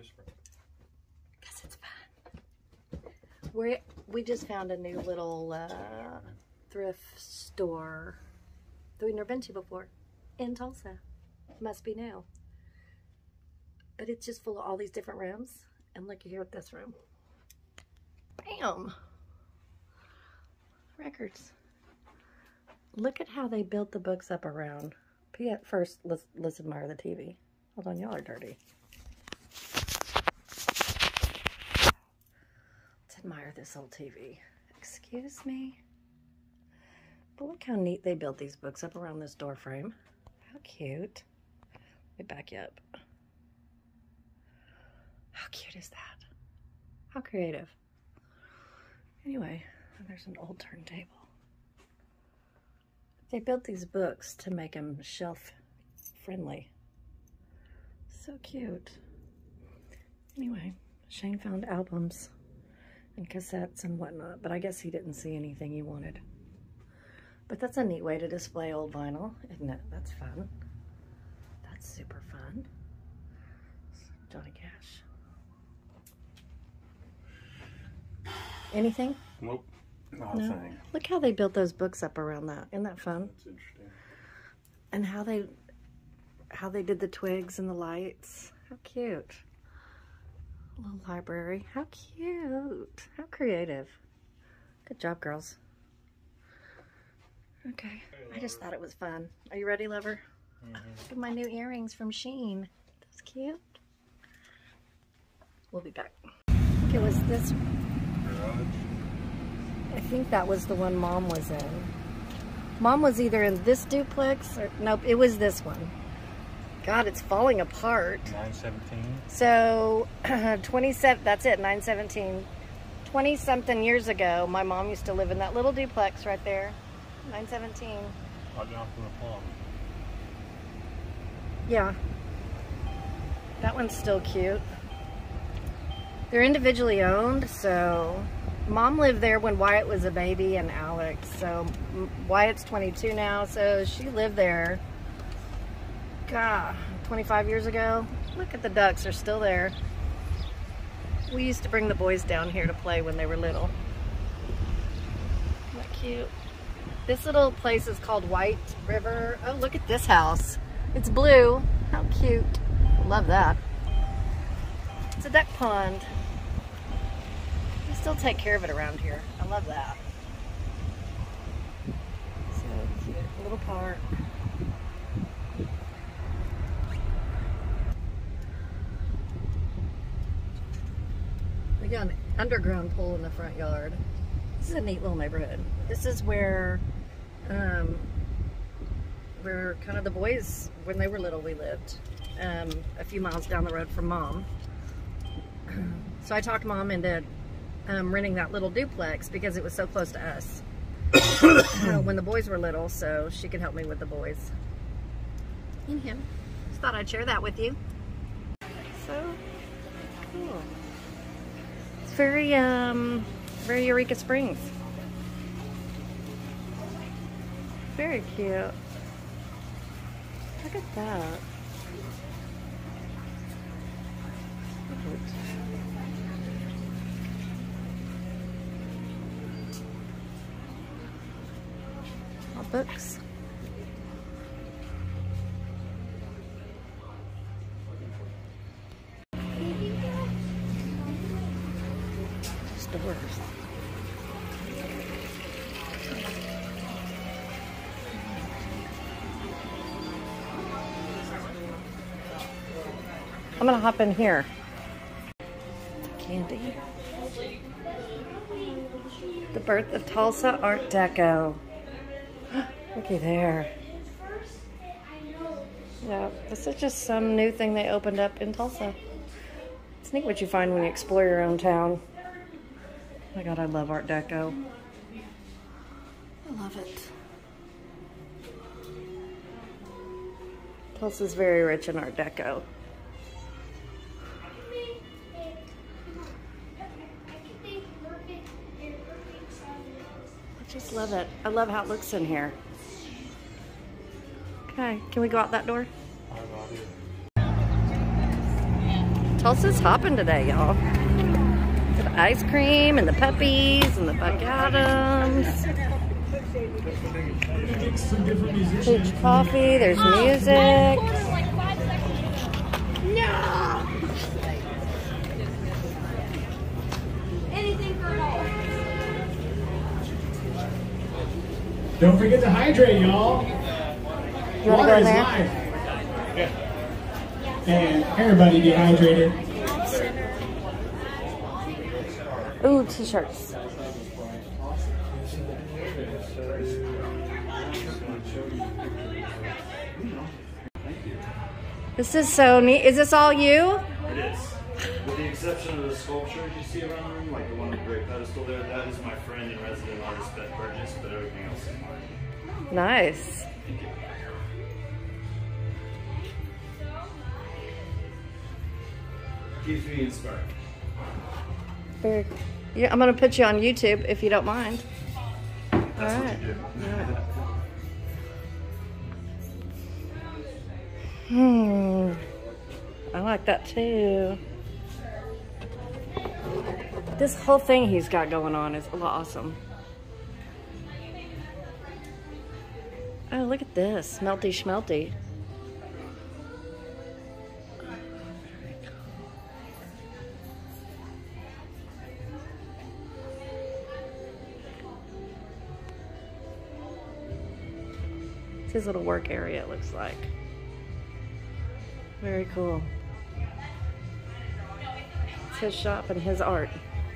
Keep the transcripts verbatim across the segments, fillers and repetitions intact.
just for? Because it's fun. We we just found a new little uh, thrift store that we've never been to before in Tulsa. Must be new. But it's just full of all these different rooms. And look here at this room. Bam! Records. Look at how they built the books up around. First, let's, let's admire the T V. Hold on, y'all are dirty. Let's admire this old T V. Excuse me? But look how neat they built these books up around this door frame. How cute. Let me back you up. How cute is that? How creative. Anyway, there's an old turntable. They built these books to make them shelf friendly. So cute. Anyway, Shane found albums and cassettes and whatnot, but I guess he didn't see anything he wanted. But that's a neat way to display old vinyl, isn't it? That's fun. That's super fun. Johnny Cash. Anything? Nope. Not No. a thing. Look how they built those books up around that. Isn't that fun? That's interesting. And how they how they did the twigs and the lights. How cute. A little library. How cute. How creative. Good job, girls. Okay. I just thought it was fun. Are you ready, lover? Mm-hmm. Look at my new earrings from Shein. That's cute. We'll be back. I think it was this. I think that was the one Mom was in. Mom was either in this duplex or nope, it was this one. God, it's falling apart. nine seventeen. So, twenty-seven, that's it, nine seventeen. twenty something years ago, my mom used to live in that little duplex right there. nine seventeen. Right down from the plum. Yeah. That one's still cute. They're individually owned, so Mom lived there when Wyatt was a baby and Alex. So Wyatt's twenty-two now, so she lived there, God, twenty-five years ago. Look at the ducks, they're still there. We used to bring the boys down here to play when they were little. Isn't that cute? This little place is called White River. Oh, look at this house. It's blue. How cute. Love that. It's a duck pond. We still take care of it around here. I love that. So cute. A little park. We got an underground pool in the front yard. This is a neat little neighborhood. This is where um, where kind of the boys, when they were little, we lived um, a few miles down the road from Mom. So I talked Mom into um, renting that little duplex because it was so close to us uh, when the boys were little, so she could help me with the boys and him. Just thought I'd share that with you. So cool. It's very, um, very Eureka Springs. Very cute. Look at that. All books. Stores. I'm gonna hop in here. Candy. The birth of Tulsa Art Deco. Looky there. Yeah, this is just some new thing they opened up in Tulsa. It's neat what you find when you explore your own town. Oh my God, I love Art Deco. I love it. Tulsa's very rich in Art Deco. I just love it. I love how it looks in here. Okay, can we go out that door? Tulsa's hopping today, y'all. The ice cream and the puppies and the Buck Adams. Huge coffee. There's music. No! Anything for a dollar. Don't forget to hydrate, y'all. You wanna Water go in is there? life. And everybody get hydrated. Ooh, t-shirts. This is so neat. Is this all you? It is. With the exception of the sculptures you see around the room, like the one with the great pedestal there, that is my friend and resident artist, Beth Burgess, but everything else is mine. Nice. Keeps me inspired. Very. Yeah, I'm gonna put you on YouTube if you don't mind. All That's right. what you do. Yeah. Hmm. I like that too. This whole thing he's got going on is awesome. Oh, look at this. Smelty schmelty. It's his little work area, it looks like. Very cool. It's his shop and his art.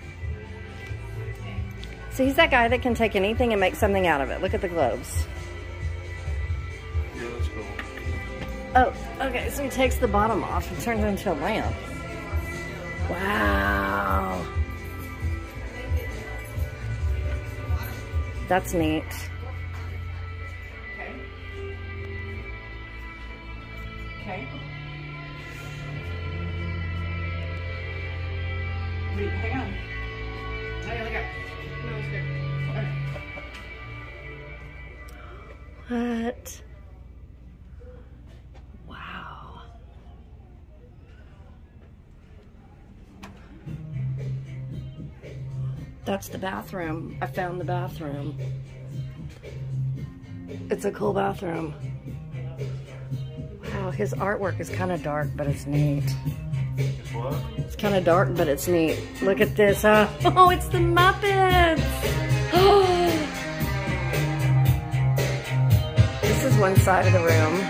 So he's that guy that can take anything and make something out of it. Look at the globes. Yeah, that's cool. Oh, okay, so he takes the bottom off and turns it into a lamp. Wow. That's neat. Okay. Okay. Wait, hang on. Okay, look up. No, it's good. Okay. What? Wow. That's the bathroom. I found the bathroom. It's a cool bathroom. Wow, his artwork is kind of dark, but it's neat. What? It's kind of dark, but it's neat. Look at this, huh? Oh, it's the Muppets! This is one side of the room.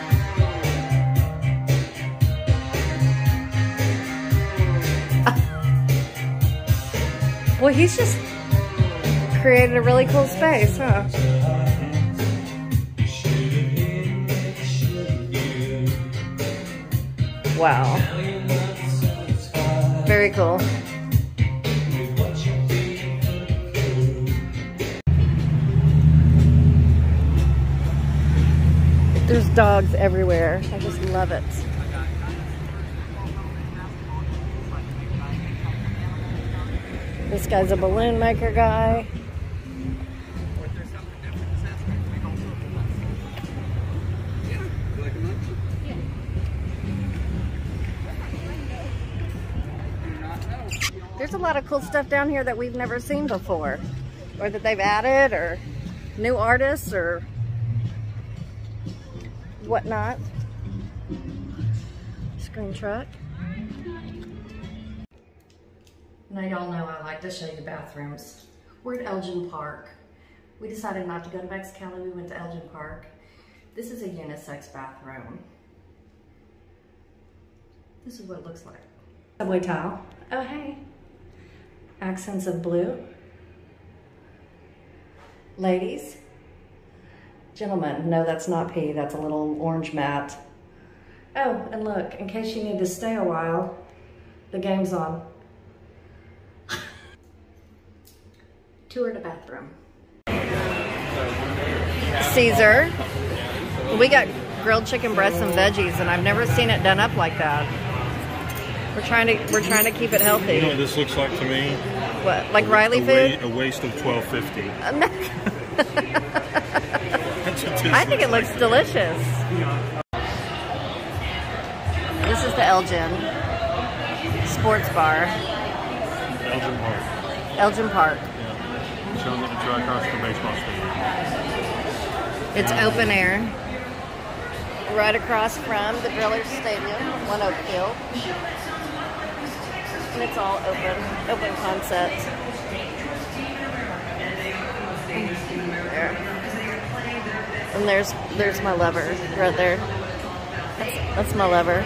Well, he's just created a really cool space, huh? Wow. Very cool. There's dogs everywhere. I just love it. This guy's a balloon maker guy. There's a lot of cool stuff down here that we've never seen before, or that they've added, or new artists, or whatnot. Screen truck. Now y'all know I like to show you the bathrooms. We're at Elgin Park. We decided not to go to Mexicali. We went to Elgin Park. This is a unisex bathroom. This is what it looks like. Subway tile. Oh, hey. Accents of blue. Ladies. Gentlemen. No, that's not pee. That's a little orange mat. Oh, and look, in case you need to stay a while, the game's on. Tour the bathroom. Caesar. We got grilled chicken breasts and veggies, and I've never seen it done up like that. We're trying to we're trying to keep it healthy. You know what this looks like to me? What, like Riley a food? Wa a waste of twelve fifty. I think it looks delicious. This is the Elgin sports bar? Elgin Park. Elgin Park. Yeah. Showing that it's right across from the baseball stadium. It's open air. Right across from the Drillers Stadium, One Oak Field. And it's all open, open concept. There. And there's there's my lever right there. That's, that's my lever.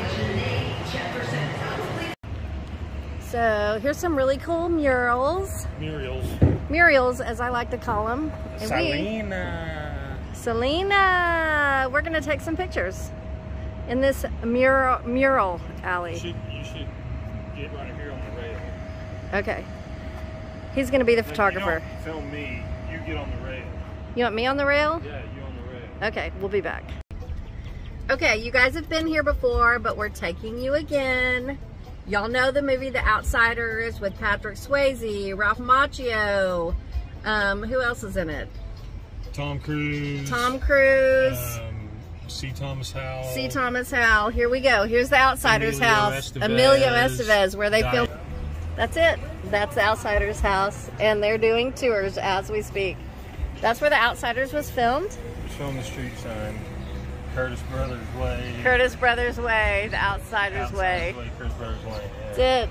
So here's some really cool murals. Muriel's. Murals, as I like to call them. And we, Selena. Selena! We're gonna take some pictures in this mural mural alley. You should, you should get right here on the rail. Okay. He's gonna be the But photographer. You don't film me. You get on the rail. You want me on the rail? Yeah, you on the rail. Okay, we'll be back. Okay, you guys have been here before, but we're taking you again. Y'all know the movie The Outsiders with Patrick Swayze, Ralph Macchio. Um, who else is in it? Tom Cruise. Tom Cruise. Um, C. Thomas Howell. C. Thomas Howell. Here we go. Here's The Outsiders Emilio house. Estevez. Emilio Estevez, where they Di- filmed. That's it. That's The Outsiders house, and they're doing tours as we speak. That's where The Outsiders was filmed. Show 'em the street sign. Curtis Brothers Way. Curtis Brothers Way, The Outsiders, Outsiders Way. Way. Curtis Brothers Way. Yeah. That's it.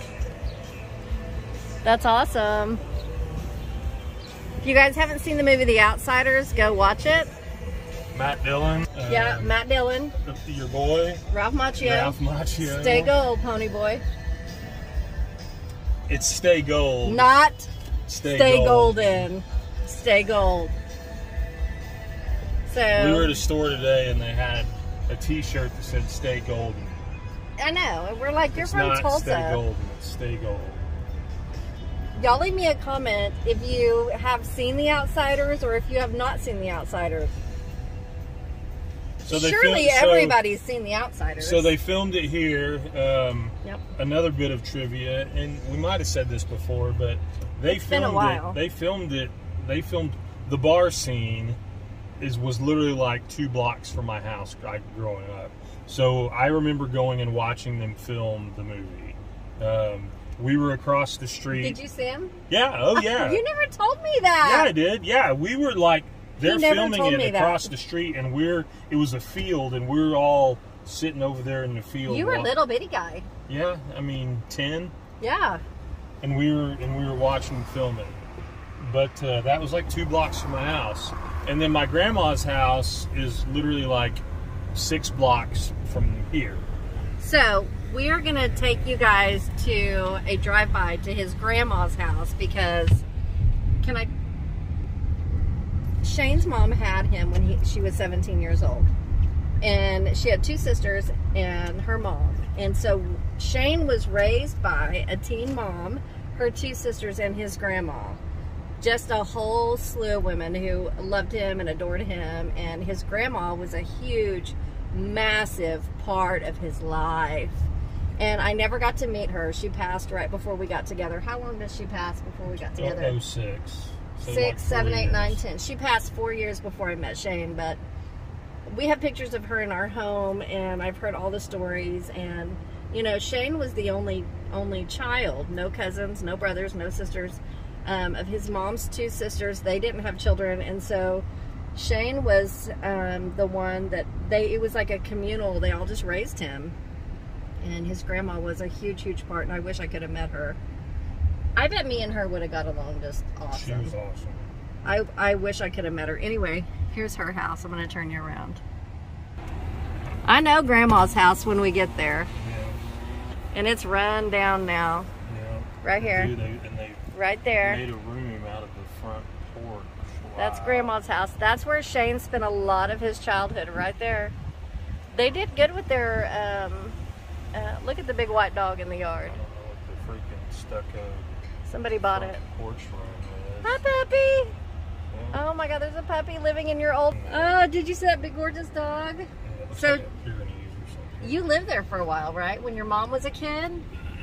That's awesome. If you guys haven't seen the movie The Outsiders, go watch it. Matt Dillon. Uh, Yeah, Matt Dillon, Your boy. Ralph Macchio. Ralph Macchio. Stay gold, pony boy. It's Stay Gold. Not Stay, stay gold. golden. Stay gold. So We were at a store today and they had a t-shirt that said Stay Golden. I know, and we're like, you're It's from not Tulsa. Stay Golden, it's Stay Gold. Y'all leave me a comment if you have seen The Outsiders or if you have not seen The Outsiders. So they Surely filmed- so- everybody's seen The Outsiders. So they filmed it here. Um, Yep. Another bit of trivia, and we might have said this before, but they It's been filmed a while. it. They filmed it. They filmed the bar scene. Is was literally like two blocks from my house like, growing up. So I remember going and watching them film the movie. Um, we were across the street. Did you see him? Yeah. Oh yeah. You never told me that. Yeah, I did. Yeah, we were like they're never filming told it me that. across the street, and we're it was a field, and we're all sitting over there in the field. You were a wa- little bitty guy. Yeah, I mean ten, Yeah. and we were and we were watching them film it. But uh, that was like two blocks from my house, and then my grandma's house is literally like six blocks from here. So we are gonna take you guys to a drive-by to his grandma's house because can I? Shane's mom had him when he, she was seventeen years old, and she had two sisters and her mom. And so Shane was raised by a teen mom, her two sisters, and his grandma. Just a whole slew of women who loved him and adored him, and his grandma was a huge, massive part of his life. And I never got to meet her. She passed right before we got together. How long did she pass before we got together? Oh six. So like Six, four seven, eight, years. nine, ten. She passed four years before I met Shane, but we have pictures of her in our home, and I've heard all the stories. And you know, Shane was the only only child, no cousins, no brothers, no sisters. Um, of his mom's two sisters, they didn't have children, and so Shane was um, the one that they. It was like a communal. They all just raised him, and his grandma was a huge, huge part. And I wish I could have met her. I bet me and her would have got along just awesome. She was awesome. I, I wish I could have met her. Anyway, here's her house. I'm going to turn you around. I know Grandma's house when we get there. Yeah. And it's run down now. Yeah. Right here. Dude, they, and they Right there. made a room out of the front porch. That's Wow. Grandma's house. That's where Shane spent a lot of his childhood, right there. They did good with their, um, uh, look at the big white dog in the I yard. don't know what the freaking stucco Somebody bought front it. porch room is. Hi, puppy. Yeah. Oh my God, there's a puppy living in your old, oh, did you see that big gorgeous dog? Yeah, it looks So- like a Pyrenees or something. You lived there for a while, right? When your mom was a kid?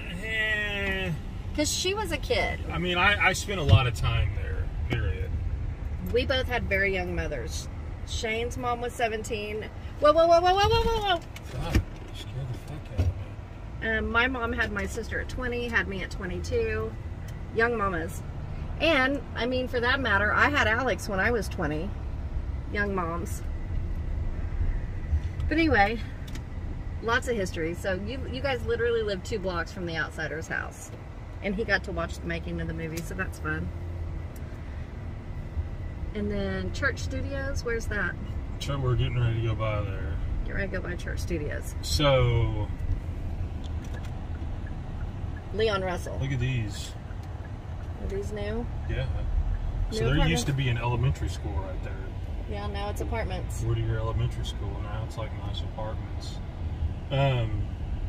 Eh, Because she was a kid. I mean, I, I spent a lot of time there, period. We both had very young mothers. Shane's mom was seventeen. Whoa, whoa, whoa, whoa, whoa, whoa, whoa, whoa. God, you scared the fuck out of me. Um, my mom had my sister at twenty, had me at twenty-two. Young mamas. And, I mean, for that matter, I had Alex when I was twenty. Young moms. But anyway, lots of history. So you, you guys literally live two blocks from the outsider's house. And he got to watch the making of the movie, so that's fun. And then Church Studios, where's that? So we're getting ready to go by there. Get ready to go by Church Studios. So, Leon Russell. look at these. Are these new? Yeah. So New there apartments? used to be an elementary school right there. Yeah, now it's apartments. Whittier Elementary School. Now it's like nice apartments. Um,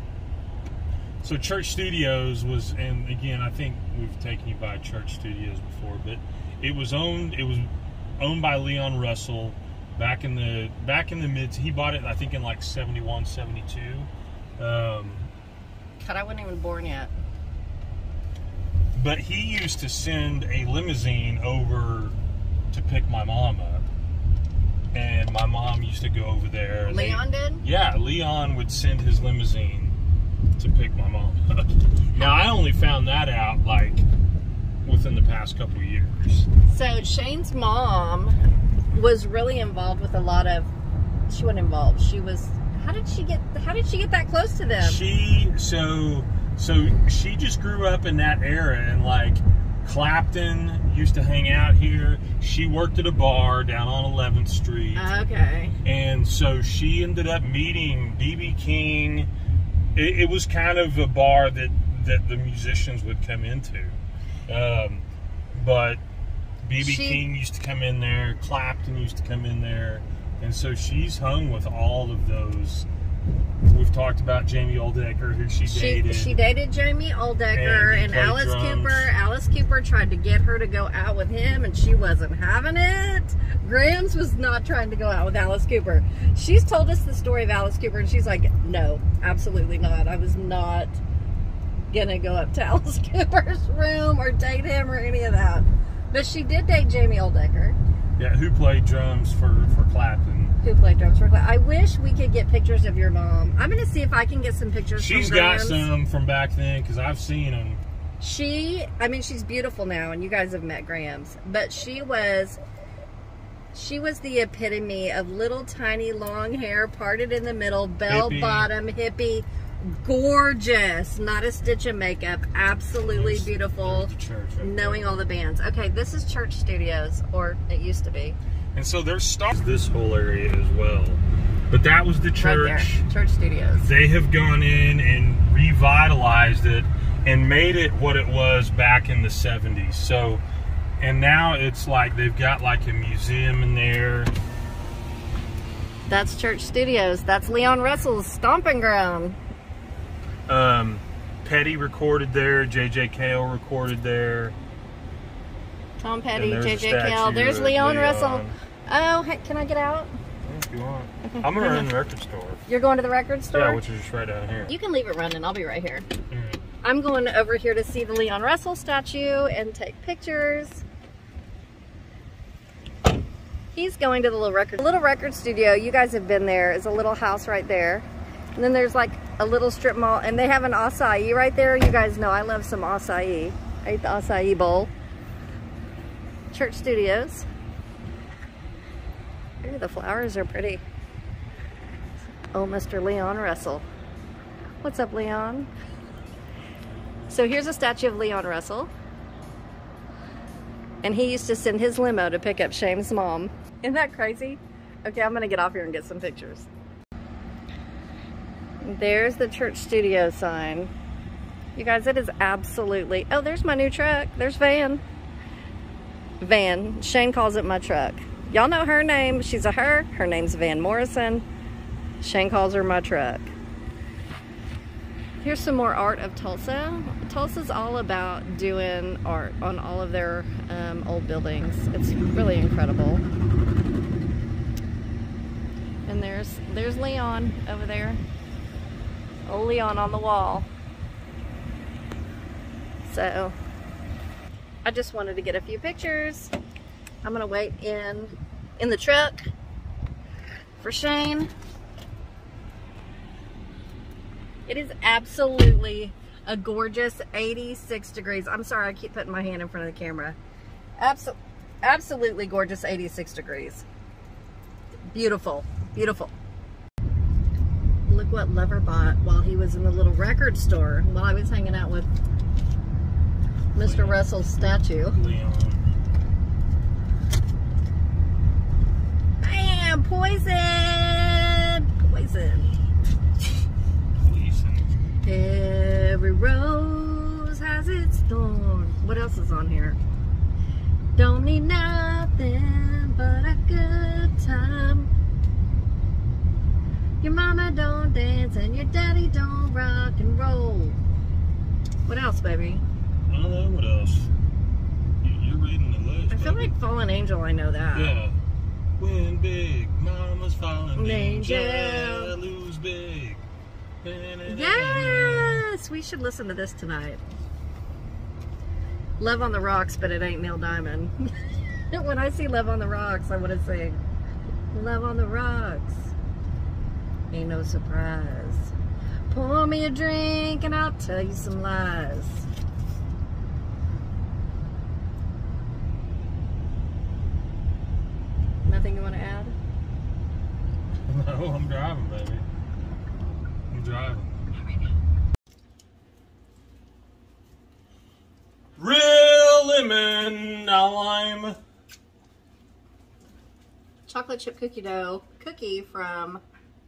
so Church Studios was, and again, I think we've taken you by Church Studios before, but it was owned. It was owned by Leon Russell back in the back in the mid. He bought it, I think, in like seventy-one, seventy-two. Um, God, I wasn't even born yet. but he used to send a limousine over to pick my mom up. And my mom used to go over there. and Leon they, did? Yeah, Leon would send his limousine to pick my mom up. Now, I only found that out, like, within the past couple of years. So, Shane's mom was really involved with a lot of... She wasn't involved. She was... How did she get... How did she get that close to them? She, so, so she just grew up in that era, and, like, Clapton used to hang out here. She worked at a bar down on eleventh street. Okay. And so she ended up meeting B B King. It, it was kind of a bar that, that the musicians would come into. Um, but B B She- King used to come in there. Clapton used to come in there. And so she's hung with all of those. We've talked about Jamie Oldecker, who she She, dated. she dated Jamie Oldecker, And he and, played Alice drums. Cooper. Alice Cooper tried to get her to go out with him, and she wasn't having it. Grams was not trying to go out with Alice Cooper. She's told us the story of Alice Cooper, and she's like, no, absolutely not. I was not gonna go up to Alice Cooper's room or date him or any of that. But she did date Jamie Oldecker, Yeah, who played drums for, for Clapton. who played drums for Clapton. I wish we could get pictures of your mom. I'm gonna see if I can get some pictures She's from got Grams. some from back then, because I've seen them. She, I mean, she's beautiful now, and you guys have met Grams, but she was, she was the epitome of little tiny long hair, parted in the middle, bell Hippie. bottom, hippie, gorgeous, not a stitch of makeup, absolutely There's- beautiful, there's the church right knowing there. all the bands. Okay, this is Church Studios, or it used to be. And so there's stars this whole area as well. But that was the Right church. there, Church Studios. They have gone in and revitalized it and made it what it was back in the seventies. So, and now it's like they've got like a museum in there. That's Church Studios. That's Leon Russell's stomping ground. Um, Petty recorded there. J J Cale recorded there. Tom Petty, And J there's a J Cale. statue There's of Leon, Leon. Russell. Oh, hey, can I get out? If you want. I'm gonna run the record store. You're going to the record store? Yeah, which is just right down here. You can leave it running. I'll be right here. Alright. I'm going over here to see the Leon Russell statue and take pictures. He's going to the little record, little record studio. You guys have been there. Is a little house right there. And then there's like a little strip mall, and they have an acai right there. You guys know I love some acai. I ate the acai bowl. Church Studios. Ooh, the flowers are pretty. Oh, Mister Leon Russell. What's up, Leon? So here's a statue of Leon Russell. And he used to send his limo to pick up Shane's mom. Isn't that crazy? Okay, I'm gonna get off here and get some pictures. There's the Church Studio sign. You guys, it is absolutely... Oh, there's my new truck. There's Van. Van. Shane calls it my truck. Y'all know her name. She's a her. Her name's Van Morrison. Shane calls her my truck. Here's some more art of Tulsa. Tulsa's all about doing art on all of their um, old buildings. It's really incredible. And there's there's Leon over there. Old Leon on the wall. So I just wanted to get a few pictures. I'm gonna wait in in the truck for Shane. It is absolutely a gorgeous eighty-six degrees. I'm sorry, I keep putting my hand in front of the camera. Absol absolutely gorgeous eighty-six degrees. Beautiful, beautiful. Look what Lover bought while he was in the little record store, while I was hanging out with Mister Leon. Russell's statue. Leon. Bam! Poison! Poison. Every rose has its thorn. What else is on here? Don't need nothing but a good time. Your mama don't dance and your daddy don't rock and roll. What else, baby? I don't know what else. You're reading the list. I feel baby. like Fallen Angel, I know that. Yeah. Win big, mama's falling Angel. angel. Lose big. Yes! We should listen to this tonight. Love on the Rocks, but it ain't Neil Diamond. When I see Love on the Rocks, I want to sing Love on the Rocks. Ain't no surprise. Pour me a drink and I'll tell you some lies. Nothing you want to add? No, I'm driving, baby. I'm driving. Not right now. Real lemon lime. Chocolate chip cookie dough cookie from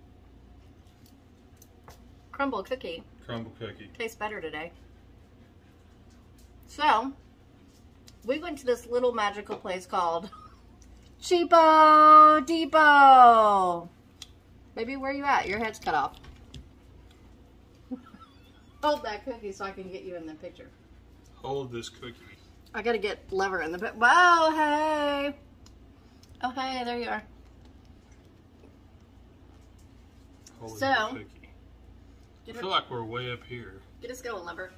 Crumble Cookie. Crumble cookie. Tastes better today. So, we went to this little magical place called Cheapo Depot. Baby, where you at? Your head's cut off. Hold that cookie so I can get you in the picture. Hold this cookie. I gotta get Lever in the picture. Wow, hey. Oh, hey, there you are. Hold So, this cookie. I Get feel her, like we're way up here. get us going, Lever.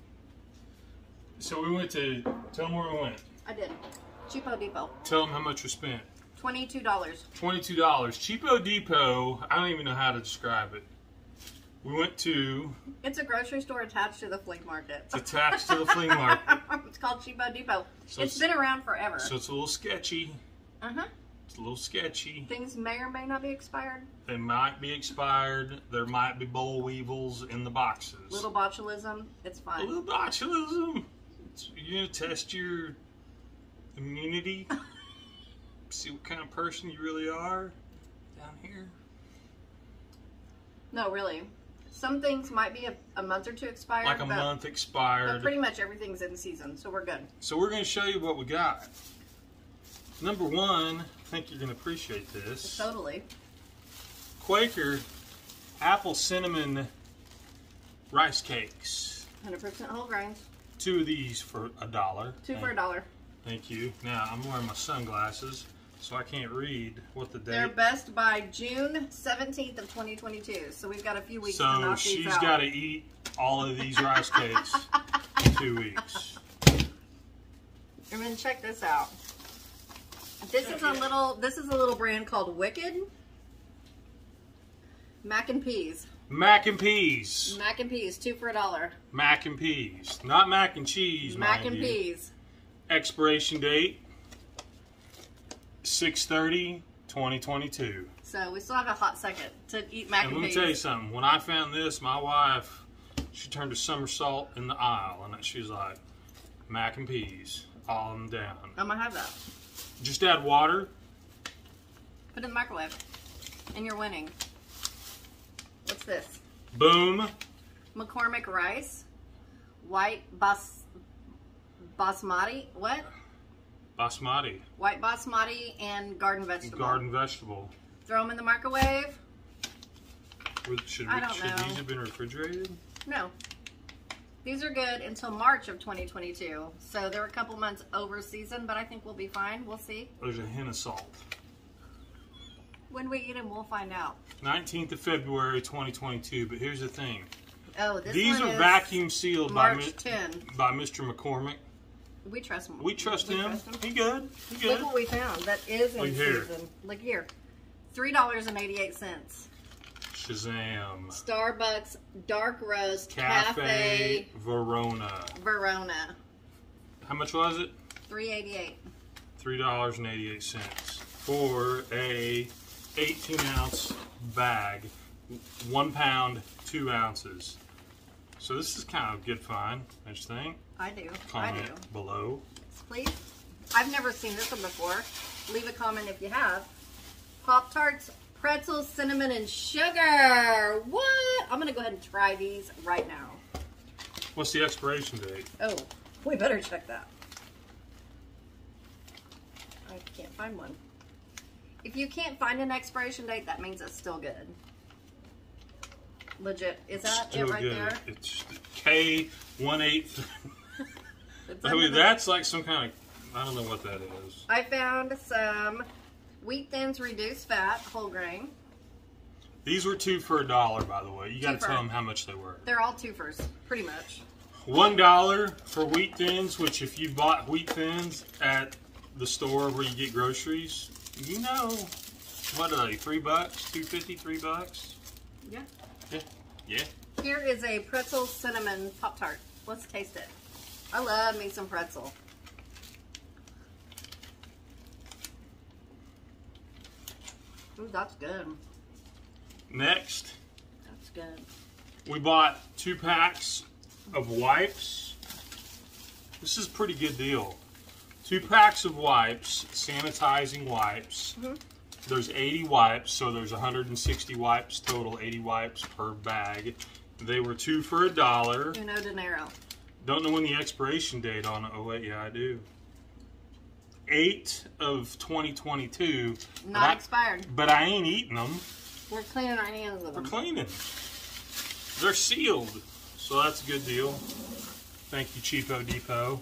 So we went to, tell them where we went. I did. Cheapo Depot. Tell them how much we spent. twenty-two dollars. twenty-two dollars. Cheapo Depot, I don't even know how to describe it. We went to, It's a grocery store attached to the flea market. it's attached to the flea market. It's called Cheapo Depot. So it's it's- been around forever. So it's a little sketchy. Uh-huh. It's a little sketchy. Things may or may not be expired. They might be expired. There might be boll weevils in the boxes. Little botulism, it's A fine. little botulism. It's, you're going to test your immunity. See what kind of person you really are down here. No, really. Some things might be a, a month or two expired. Like a but, month but expired. pretty much everything's in season, so we're good. So we're going to show you what we got. Number one, I think you're going to appreciate this. Totally. Quaker apple cinnamon rice cakes. one hundred percent whole grains. Two of these for a dollar. Two for a dollar. Thank you. Now, I'm wearing my sunglasses, so I can't read what the They're date. best by June seventeenth of twenty twenty-two, so we've got a few weeks to So knock these she's out. got to eat all of these rice cakes in two weeks. And then check this out. This is a little. This is a little brand called Wicked Mac and Peas. Mac and peas. Mac and Peas, two for a dollar. Mac and peas. Not mac and cheese, Mac mind and you. Peas. Expiration date six thirty twenty twenty-two. So we still have a hot second to eat mac And and, let me peas. tell you something. When I found this, my wife, she turned a somersault in the aisle, and she was like, mac and peas, all of them down. I'm gonna have that. Just add water. Put it in the microwave, and you're winning. What's this? Boom. McCormick rice, white bas basmati. What? Basmati. White basmati and garden vegetable. Garden vegetable. Throw them in the microwave. Should, I we, don't should know. these have been refrigerated? No. These are good until March of twenty twenty-two. So they're a couple months over season, but I think we'll be fine. We'll see. There's a hint of salt. When we eat them, we'll find out. nineteenth of February twenty twenty-two, but here's the thing. Oh, this These one are is vacuum sealed by, March Mi- tenth. by Mister McCormick. We trust him. We trust We him. trust him. He good. He good. Look what we found. That is in Look here. season. Look here. Three dollars and eighty-eight cents. Shazam. Starbucks Dark Roast Cafe, Cafe Verona. Verona. How much was it? three eighty-eight. Three dollars and eighty-eight cents for a eighteen ounce bag, one pound, two ounces. So this is kind of a good find, I just think. I do. Comment I do. below. Please. I've never seen this one before. Leave a comment if you have. Pop-Tarts, pretzels, cinnamon, and sugar. What? I'm going to go ahead and try these right now. What's the expiration date? Oh, we better check that. I can't find one. If you can't find an expiration date, that means it's still good. Legit. Is that Still it right good. there? It's K one eight. It's I mean, under the- that's like some kind of, I don't know what that is. I found some Wheat Thins reduced fat, whole grain. These were two for a dollar, by the way. You got to Two for- tell them how much they were. They're all twofers, pretty much. One dollar for Wheat Thins, which if you bought Wheat Thins at the store where you get groceries, you know, what are they? Three bucks, two fifty, three bucks. Yeah. Yeah, yeah. Here is a pretzel cinnamon Pop-Tart. Let's taste it. I love me some pretzel. Ooh, that's good. Next, That's good. we bought two packs of wipes. This is a pretty good deal. Two packs of wipes, sanitizing wipes. Mm-hmm. There's eighty wipes, so there's one hundred sixty wipes total, eighty wipes per bag. They were two for a dollar. Uno dinero. Don't know when the expiration date on it. Oh, wait, yeah, I do. eight of twenty twenty-two. Not but I, expired. But I ain't eating them. We're cleaning our hands with We're them. cleaning. They're sealed, so that's a good deal. Thank you, Cheapo Depot.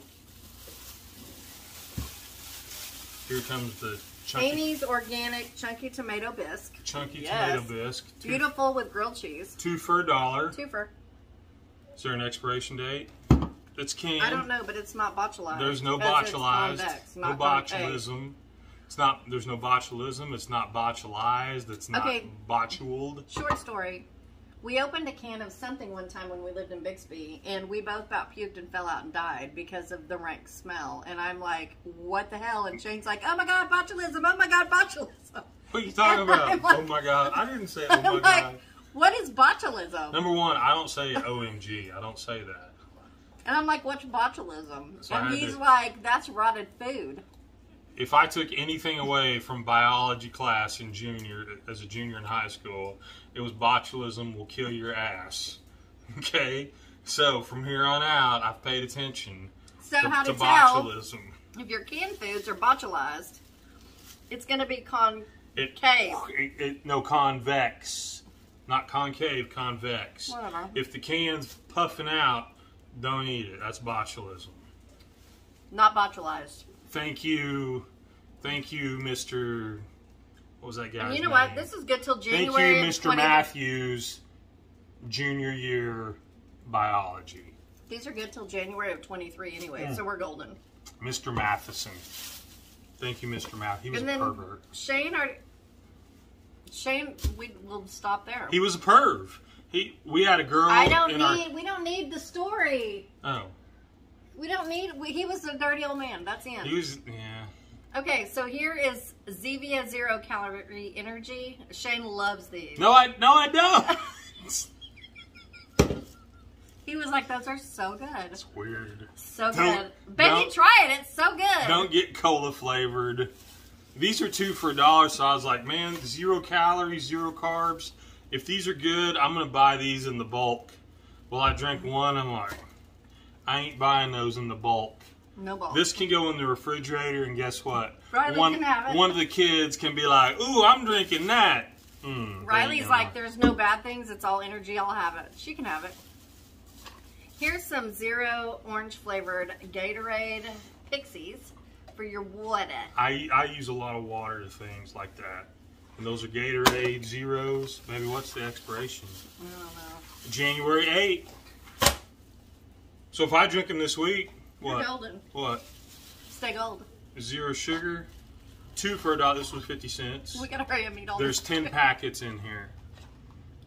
Here comes the chunky, Amy's Organic Chunky Tomato Bisque. chunky Yes. tomato bisque. Two, Beautiful with grilled cheese. two for a dollar. Twofer. Is there an expiration date? It's canned. I don't know, but it's not botulised. There's no because it's botulized. convex, No not concave. botulism. It's not. There's no botulism. It's not botulized. It's not Okay. botuled. Short story. We opened a can of something one time when we lived in Bixby, and we both about puked and fell out and died because of the rank smell. And I'm like, what the hell? And Shane's like, oh my God, botulism. Oh my God, botulism. What are you talking about? I'm like- Oh my God! I didn't say. Oh my I'm God. like, what is botulism? Number one, I don't say O M G. I don't say that. And I'm like, what's botulism? So I and had he's to- like, that's rotted food. If I took anything away from biology class in junior, as a junior in high school, it was botulism will kill your ass. Okay? So from here on out, I've paid attention So to, how to, to tell botulism. if your canned foods are botulized, it's going to be concave. It, it, it, no, convex. Not concave, convex. Whatever. If the can's puffing out, don't eat it. That's botulism. Not botulized. Thank you. Thank you, Mister What was that guy's And you know name? what? This is good till Thank January you, of Mister twenty Matthews, junior year biology. These are good till January of twenty-three anyway, Hmm. so we're golden. Mister Matheson. Thank you, Mister Math. He was And a then pervert. Shane, are Shane, we will stop there. He was a perv. He. We had a girl I don't in need. our. We don't need the story. Oh, We don't need. We, he was a dirty old man. That's the end. he was. Yeah. Okay, so here is Zevia Zero Calorie Energy. Shane loves these. No, I. No, I don't. He was like, "Those are so good, It's weird. so Don't- good." Baby, don't- try it. It's so good. Don't get cola flavored. These are two for a dollar, so I was like, man, zero calories, zero carbs. If these are good, I'm gonna buy these in the bulk. Well, I drank one. I'm like, I ain't buying those in the bulk. No balls. This can go in the refrigerator, and guess what? Riley one can have it. one of the kids can be like, "Ooh, I'm drinking that." Mm, Riley's there you like, go. "There's no bad things. It's all energy. I'll have it." She can have it. Here's some zero orange flavored Gatorade Pixies for your water. I I use a lot of water to things like that, and those are Gatorade Zeros. Maybe what's the expiration? I don't know. January eighth. So if I drink them this week, You're what? golden. What? Stay gold. Zero sugar. Two for a dollar. This was fifty cents. We gotta hurry up and eat all There's this. ten packets in here.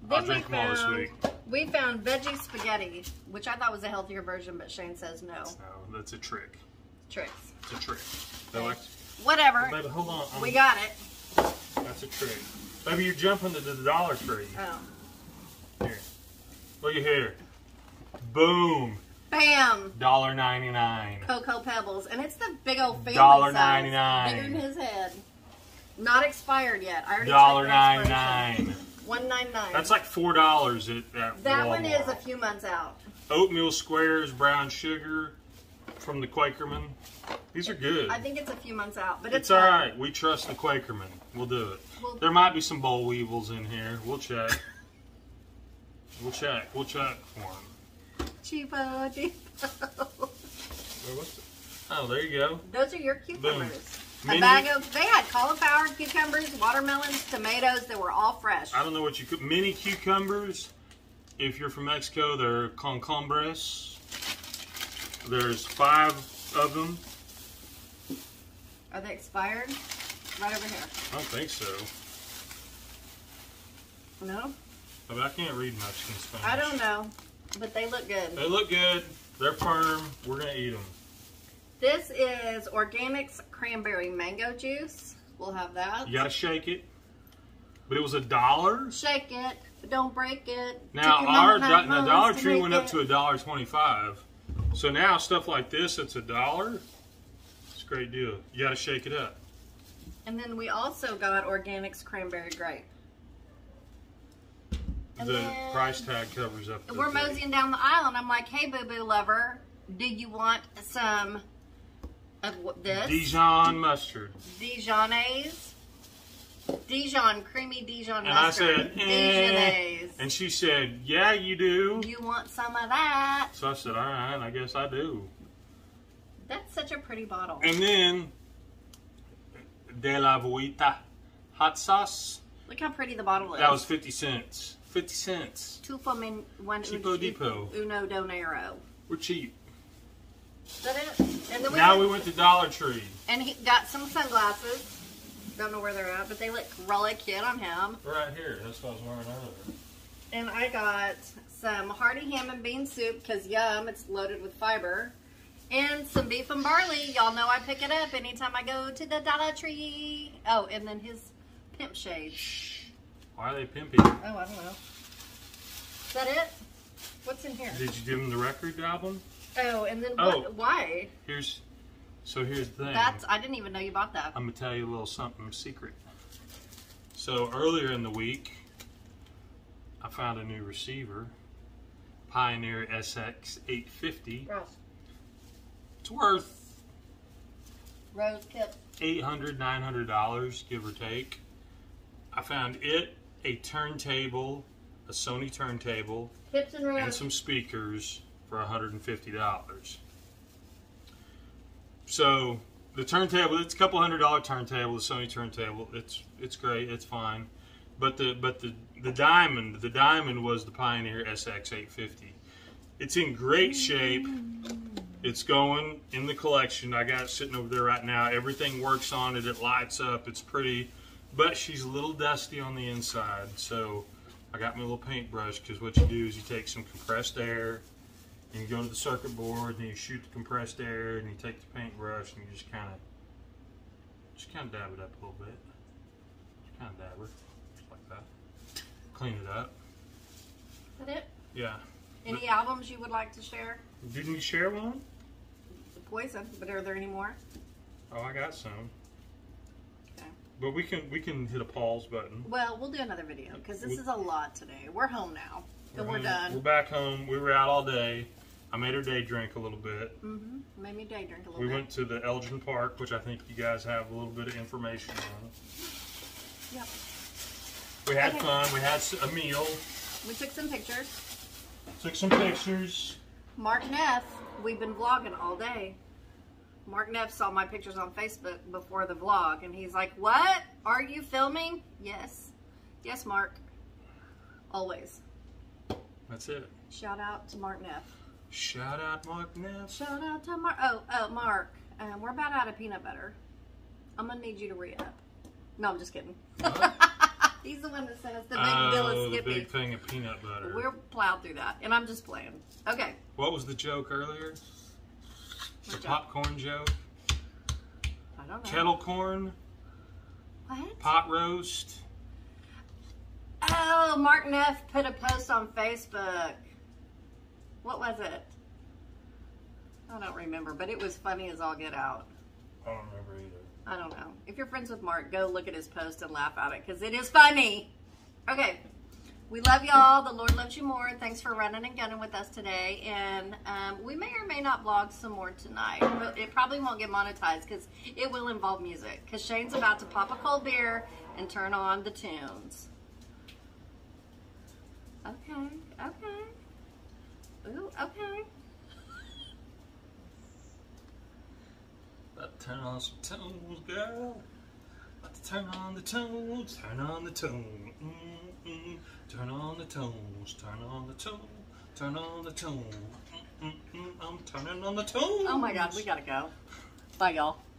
I'll Then drink we them all this found, week. we found veggie spaghetti, which I thought was a healthier version, but Shane says no. No, that's a trick. Tricks. It's a trick. They Okay. like, Whatever. baby, hold on. I'm- We got it. That's a trick. Baby, you're jumping to the Dollar Tree. Oh. Here. Look at here. Boom. Bam! one dollar ninety-nine. Cocoa Pebbles. And it's the big old family one dollar size. ninety-nine. Bigger than his head. Not expired yet. I already one dollar checked the expiration. ninety-nine. one ninety-nine. That's like four dollars at, at That Walmart. one is a few months out. Oatmeal squares, brown sugar from the Quakerman. These are good. I think it's a few months out, but it's, It's all right. We trust the Quakerman. We'll do it. We'll- There might be some boll weevils in here. We'll check. We'll check. We'll check for them. Cheapo, cheapo. Wait, what's the- Oh, there you go. Those are your cucumbers. A Mini- bag of, they had cauliflower, cucumbers, watermelons, tomatoes. They were all fresh. I don't know what you could. Mini cucumbers. If you're from Mexico, they're concombres. There's five of them. Are they expired? Right over here. I don't think so. No? But I can't read Mexican Spanish. I don't know, but they look good. They look good. They're firm. We're gonna eat them. This is Organics Cranberry Mango Juice. We'll have that. You gotta shake it. But it was a dollar. Shake it, but don't break it. Now Take your our mama do- nine the months Dollar to Tree make went up it. to a dollar twenty-five. So now stuff like this, it's a dollar. It's a great deal. You gotta shake it up. And then we also got Organics Cranberry Grape. And the then- price tag covers up. The We're thing. moseying down the aisle, and I'm like, hey, boo-boo lover, do you want some of what, this? Dijon mustard. Dijonnaise. Dijon, creamy Dijon And I mustard. said, eh. Dijonnaise. And she said, yeah, you do. You want some of that? So I said, all right, I guess I do. That's such a pretty bottle. And then, De La Vuelta hot sauce. Look how pretty the bottle is. That was fifty cents. fifty cents. two for me, one Cheapo un- Depot. uno donero. We're cheap. Is that it? And then we Now went, we went to Dollar Tree. and he got some sunglasses. Don't know where they're at, but they look really cute on him. Right here. That's what I was wearing earlier. And I got some hearty ham and bean soup because yum, it's loaded with fiber. And some beef and barley. Y'all know I pick it up anytime I go to the Dollar Tree. Oh, and then his pimp shades. Shh. Why are they pimping? Oh, I don't know. Is that it? What's in here? Did you give them the record album? Oh, and then Oh. what? Why? Here's, so here's the thing. That's, I didn't even know you bought that. I'm gonna tell you a little something secret. So earlier in the week, I found a new receiver, Pioneer S X eight fifty. Ross. It's worth Rose Kip. eight hundred, nine hundred dollars, give or take. I found it, a turntable, a Sony turntable, Hips and Rose. and some speakers for one hundred fifty dollars. So the turntable, it's a couple hundred dollar turntable, the Sony turntable. It's it's great, it's fine. But the but the the diamond, the diamond was the Pioneer S X eight fifty. It's in great shape. It's going in the collection. I got it sitting over there right now. Everything works on it. It lights up. It's pretty, but she's a little dusty on the inside. So I got my little paintbrush, because what you do is you take some compressed air and you go to the circuit board and you shoot the compressed air and you take the paintbrush and you just kind of just kind of dab it up a little bit. Just kind of dab her, just like that. Clean it up. Is that it? Yeah. Any albums you would like to share? Didn't you share one? Poison, but are there any more? Oh, I got some. Okay. But we can we can hit a pause button. Well, we'll do another video because this We- is a lot today. We're home now, and we're home. done. We're back home. We were out all day. I made her day drink a little bit. Mm-hmm. Made me day drink a little We bit. went to the Elgin Park, which I think you guys have a little bit of information on. Yep. We had Okay. fun. We had s- a meal. We took some pictures. Took some pictures. Mark Neff, we've been vlogging all day. Mark Neff saw my pictures on Facebook before the vlog, and he's like, "What? Are you filming?" Yes. Yes, Mark. Always. That's it. Shout out to Mark Neff. Shout out Mark Neff. Shout out to Mark. Oh, oh, Mark. Um, we're about out of peanut butter. I'm gonna need you to re-up. No, I'm just kidding. What? He's the one that sent us the big Oh, bill of the Skippy. big thing of peanut butter. We'll plow through that, and I'm just playing. Okay. What was the joke earlier? The joke? popcorn joke? I don't know. Kettle corn? What? Pot roast? Oh, Mark Neff put a post on Facebook. What was it? I don't remember, but it was funny as all get out. I don't remember either. I don't know. If you're friends with Mark, go look at his post and laugh at it because it is funny. Okay. We love y'all. The Lord loves you more. Thanks for running and gunning with us today. And um, we may or may not vlog some more tonight. But it probably won't get monetized because it will involve music. Because Shane's about to pop a cold beer and turn on the tunes. Okay. Okay. Ooh, okay. About to turn on some tunes, girl. About to turn on the tunes. Turn on the tune. Mm-mm. Turn on the tunes. Turn on the tune. Turn on the tune. Mm-mm. I'm turning on the tunes. Oh my God, we gotta go. Bye, y'all.